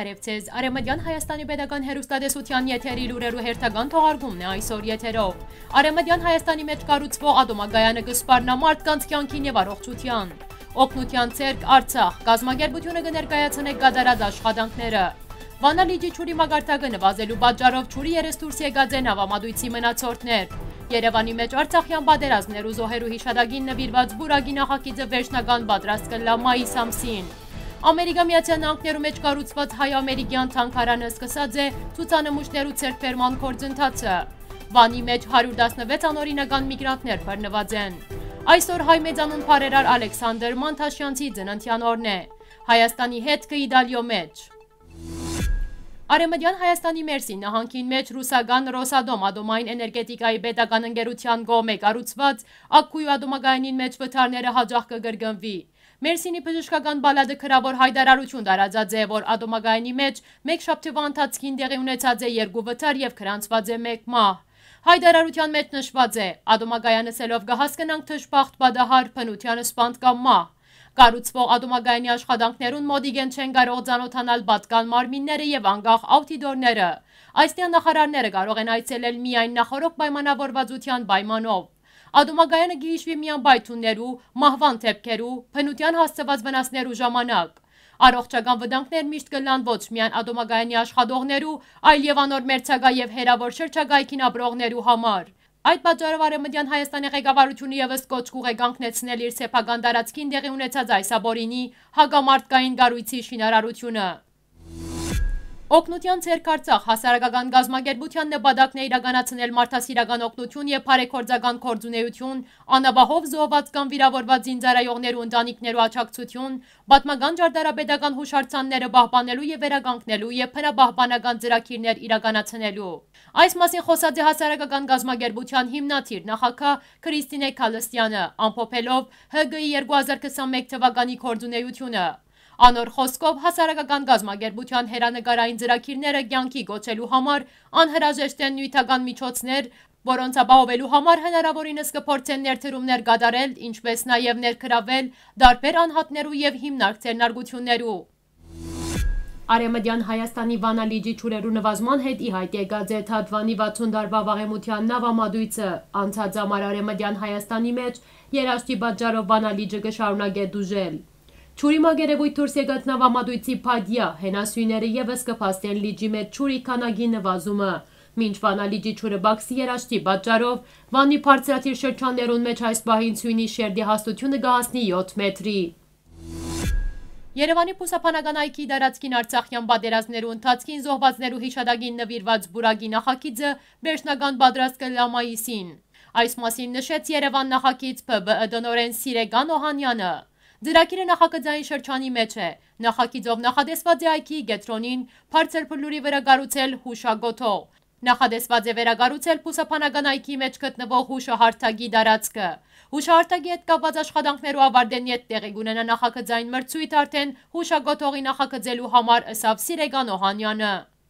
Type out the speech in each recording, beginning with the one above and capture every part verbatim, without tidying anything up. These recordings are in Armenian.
Բարև ձեզ, Արևմտյան Հայաստանի Պետական հեռուստատեսության եթերի լուրերու հերթական թողարկումն է այսօր եթերով։ Արևմտյան Հայաստանի մեջ կառուցվող ատոմագայանը կսպառնա մարդկանց կյանքին եւ առողջության։ Օգնության ցերկ Արցախ, կազմակերպությունը կներկայացնե կատարած աշխատանքները։ Վանա լիճի ջուրի մագարտակը նվազելու պատճառով ջուրի երես դուրս եկած են ավամատույցի մնացորդներ։ Երևանի մեջ Արցախյան պատերազմներ ու զոհերու հիշատակին նվիրված բուրագի նախագիծը վերջնական պատրաստ կլա մայիս ամսին։ Ամերիկա Միացյալ Նահանգներու մեջ կառուցված հայ-ամերիկյան թանգարանը սկսած է ցուցանմուշներու ցերկբերման գործընթացը։ Վանի մեջ հարյուր տասնվեց անօրինական միգրանտներ բռնված են։ Այսօր հայ մեծանուն բարերար Ալեքսանդր Մանթաշյանցի ծննդյան օրն է։ Հայաստանի հետքը Իտալիո մեջ։ Արևմտյան Հայաստանի Մերսի նահանգին մեջ ռուսական Ռոսադոմ ատոմային էներգետիկայի պետական ընկերության կողմէ կառուցված Աքքույ ատոմագայանին մեջ վթարները հաջող կգրգնվի։ Մերսինի բժշկական բալադը քրավոր հայտարարություն տարածած է, որ ատոմագայանի մեջ մեկ շաբթվա ընթացքին տեղի ունեցած է երկու վթար եւ քրանցված է մեկ մահ։ Հայտարարության մեջ նշված է. ատոմագայանը սելով կհասկանանք թշպախտ պատահար, բնությանը սպանդ կամ մահ։ Կառուցվող ատոմագայանի աշխատանքներուն մոդիգեն չեն կարող ծանոթանալ պատկան մարմինները եւ անկախ աուդիտորները։ Այստեղ նախարարները կարող են այցելել միայն նախորոք պայմանավորվածության պայմանով։ Ատոմագայանը գիհիշվի միայն բայթուններու, մահվան դեպքերու, բնության հասցված վնասներու ժամանակ։ Առողջական վտանգներ միշտ կլան ոչ միայն ատոմագայանի աշխատողներու, այլ եւ անոր մերձակա եւ հերավոր շրջակայքին ապրողներու համար։ Այդ պատճառով Արևմտյան Հայաստանի ղեկավարությունը եւս կոչ կուղ է կանգնեցնել իր սեփական տարածքին տեղի ունեցած այս աբորինի հագամարտկային կառույցի շինարարությունը։ Օգնության ցերկ Արցախ հասարակական գազམ་ագերբության նպատակն է իրականացնել մարդասիրական օգնություն եւ բարեգործական գործունեություն, անաբահով զոհված կամ վիրավորված զինծառայողներու ընտանիքներու աջակցություն, պատմական ճարտարապետական հուշարձանները պահպանելու եւ վերականգնելու եւ բնապահպանական ծրագիրներ իրականացնելու։ Այս մասին խոսած է հասարակական գազམ་ագերբության հիմնադիր նախագահ Քրիստինե Քալստյանը, ամփոփելով Հ Գ երկու հազար քսանմեկ թվականի գործունեությունը։ Անոր խոսքով հասարակական գազམ་ագերբության հերանեկարային ծրագիրները կյանքի գոչելու համար անհրաժեշտ են նյութական միջոցներ, որոնց ապահովելու համար հնարավորինս կփորձեն ներդրումներ կատարել, ինչպես նաև ներգրավել տարբեր անհատներու եւ հիմնարկ ձեռնարկություններու։ Արևմտյան Հայաստանի Վանա լիճի ջուրերու նվազման հետ ի հայտ եկած է Թաթվանի վաթսուն տարվա վաղեմության նավամատույցը։ Անցած ամառ Արևմտյան Հայաստանի մեջ երաշտի պատճառով Վանա լիճը կշարունակե դուժել։ Ջուրի մագերևույթ դուրս եկած նավամատույցի փադյա հենասյուները եւս կփաստեն լիճի մեջ ջուրի քանակի նվազումը։ Մինչ Վանա լիճի ջուրը բաքսի երաշտի պատճառով Վանի բարձրաթիր շրջաններուն մեջ այս պահին սյունի շերտի հաստությունը կհասնի յոթ մետրի։ Երևանի Փուսապանական այգի տարածքին Արցախյան պատերազմներու ընթացքին զոհվածներու հիշատակին նվիրված բուրագի նախագիծը վերջնական պատրաստ կլա մայիսին։ Այս մասին նշեց Երևան նախագիծ Փ B Ը տնօրեն Սիրեգան Օհանյանը։ Ծրագիրը նախագծային շրջանի մեջ է։ Նախագիծով նախադեсված է այգի գետրոնին բարձր փլուրի վրա կառուցել հուշագոթող։ Նախադեсված է վերակառուցել Փուսապանական այգի մեջ գտնվող հուշահարթակի տարածքը։ Հուշահարթակի հետ կապված աշխատանքներու ավարտեն յետ տեղի կունենա նախագծային մրցույթ արդեն հուշագոթողի նախագծելու համար, ըսավ Սիրեգան Օհանյանը։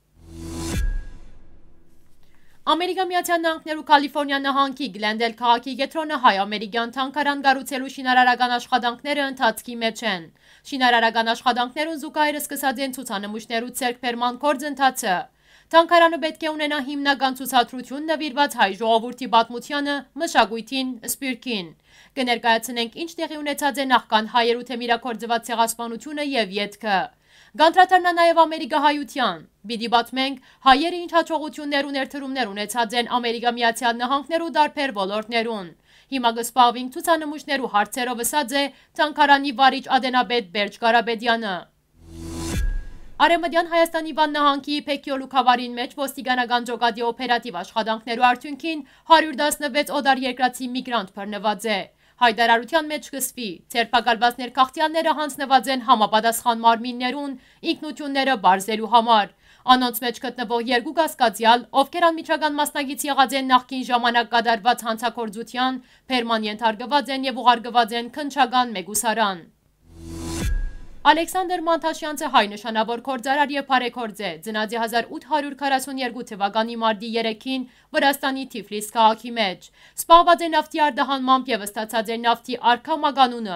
Ամերիկա Միացյալ Նահանգներու Կալիֆոռնիա նահանգի Գլենդել քաղաքի կետրոնը հայ-ամերիկյան թանգարան կառուցելու շինարարական աշխատանքները ընթացքի մեջ են։ Շինարարական աշխատանքներուն զուգահեռ սկսած են ցուցանմուշներու ցերկբերման գործընթացը։ Թանգարանը պետք է ունենա հիմնական ցուցադրություն նվիրված հայ ժողովրդի պատմությանը, մշակույթին, սպիրկին։ Կներկայացնենք ինչ տեղի ունեցած է նախքան հայերու թեմիրակորձված ցեղասպանությունը եւ ետքը։ Գանտրատարնա նաև ամերիկահայության։ Պիտի պատմենք հայերը ինչ հաջողություններ ու ներդրումներ ունեցած են Ամերիկա Միացյալ Նահանգներու տարբեր ոլորտներուն։ Հիմա կսպահվենք ցուցանմուշներու հարցերով, ըսած է թանգարանի վարիչ ադենապետ Բերջ Կարապետյանը։ Արևմտյան Հայաստանի Վան նահանգի Փեքիոլու քավարին մեջ ոստիկանական ջոկատի օպերատիվ աշխատանքներու արդյունքին հարյուր տասնվեց օտարերկրացի միգրանտ բռնված է։ Հայտարարության մեջ կսվի, ցերպակալված ներքաղցյալները հանձնված են համապատասխան մարմիններուն ինքնությունները բարձելու համար։ Անոնց մեջ գտնվող երկու կասկածյալ, ովքեր անմիջական մասնագիծ եղած են նախկին ժամանակ կատարված հանցագործության, բերման ենթարկված են եւ ուղարկված են քննչական մեգուսարան։ Ալեքսանդր Մանթաշյանցը հայ նշանավոր գործարար եւ բարեգործ է, ծնած է հազար ութ հարյուր քառասունյերկու թվականի մարտի երեքին Վրաստանի Թիֆլիս քաղաքի մեջ։ Սպահված է նավթի արտահանմամբ եւ ստացած է նավթի արքա մագանունը։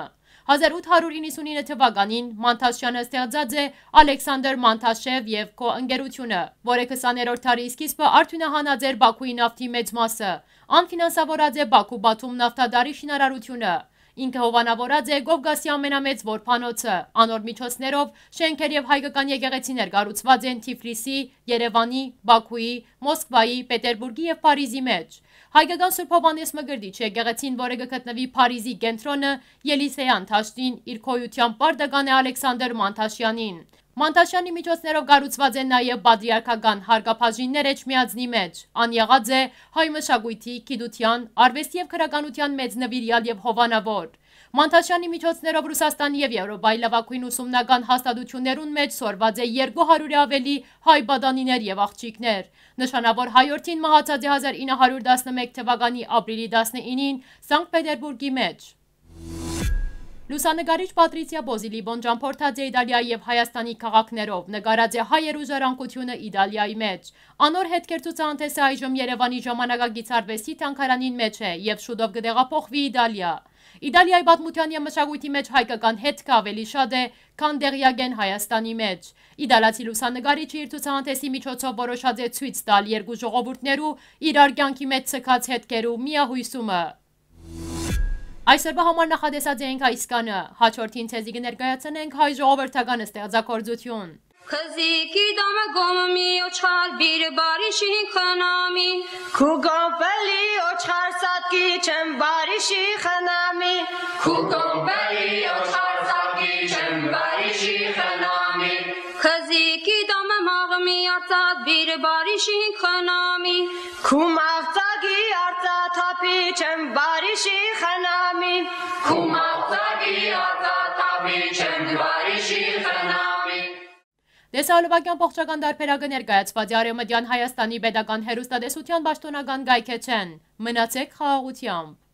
հազար ութ հարյուր իննսունինը թվականին Մանթասյանը ստեղծած է Ալեքսանդր Մանթաշև և Կո ընկերությունը, որը քսաներորդ դարի սկիզբը արդյունահանած էր Բաքուի նավթի մեծ մասը, անֆինանսավորած է Բաքու-Բաթում նավթադարի շինարարությունը։ Ինքը հովանավորած է Կովկասի ամենամեծ որբանոցը, անոր միջոցներով շենքեր և հայկական եկեղեցիներ կառուցված են Թիֆլիսի, Երևանի, Բաքուի, Մոսկվայի, Պետերբուրգի և Փարիզի մեջ։ Հայկական Սուրբ Հովհաննես Մկրտիչ եկեղեցին, որը կգտնվի Փարիզի կենտրոնը Ելիսեյան դաշտին, իր քոյությամբ պարտական է Ալեքսանդր Մանթաշյանին։ Մանթաշյանի միջոցներով կառուցված են նաև պատրիարքական հարկաբաժիններ Էջմիածնի մեջ, ան եղած է հայ մշակույթի, գիտության, արվեստի և քրականության մեծ նվիրյալ և հովանավոր։ Մանթաշյանի միջոցներով Ռուսաստանի և Եվրոպայի լավագույն ուսումնական հաստատություններուն մեջ սորված է երկու հարյուրի ավելի հայ պատանիներ և աղջիկներ։ Նշանավոր հայորդին մահացած է հազար ինը հարյուր տասնմեկ թվականի ապրիլի տասնինին Սանկտ Պետերբուրգի մեջ։ Լուսանկարիչ Պատրիցիա Բոզիլիբոն ճամփորդած է Իտալիայի և Հայաստանի քաղաքներով, նկարած է հայերու ժառանգությունը Իտալիայի մեջ։ Անոր հետքեր ցուցահանդեսը այժմ Երևանի ժամանակակից արվեստի թանգարանին մեջ է և շուտով կտեղափոխվի Իտալիա։ Իտալիայի պատմության և մշակույթի մեջ հայկական հետքը ավելի շատ է, քան տեղյակ են Հայաստանի մեջ։ Իտալացի լուսանկարիչը իր ցուցահանդեսի միջոցով որոշած է ցույց տալ երկու ժողովուրդներու իրար կյանքի մեջ ցկած հետքերու միահույսումը։ Այսօրվա համար նախատեսած էինք այս կանը, հաջորդին ցեզի կներկայացնենք հայ ժողովրդական ստեղծագործություն։ Քզիկի դամը գոմի օչալ բիր բարիշի խնամի Քու գոմպելի օչար սատկի չեմ բարիշի խնամի Քու գոմպելի օչար սատկի չեմ բարիշի խնամի Քզիկի դամը մաղմի արծատ բիր բարիշի խնամի Քու մաղծագի արծաթապի չեմ բարիշի խնամի Քու մաղծագի արծաթապի չեմ բարիշի խնամի Դեսահոլովակյան պողջական դարբերակը ներկայացված է Արևմտյան Հայաստանի պետական հեռուստատեսության պաշտոնական կայքէջեն։ Մնացեք խաղաղությամբ։